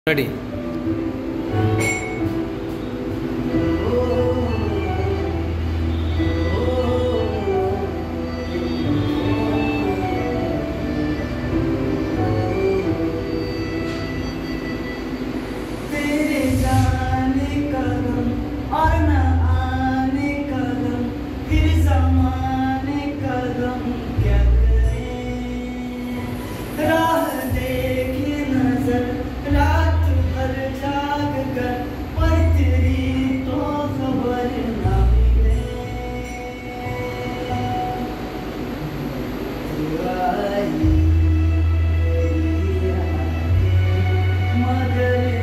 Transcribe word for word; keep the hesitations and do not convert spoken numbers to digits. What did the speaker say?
Ready. तेरे जाने का गम और न आने का गम, फिर ज़माने का गम क्या करें। राह देखे नजर रात भर जाग कर, पर तेरी तो खबर ना मिले। तू आई गई यादें, मगर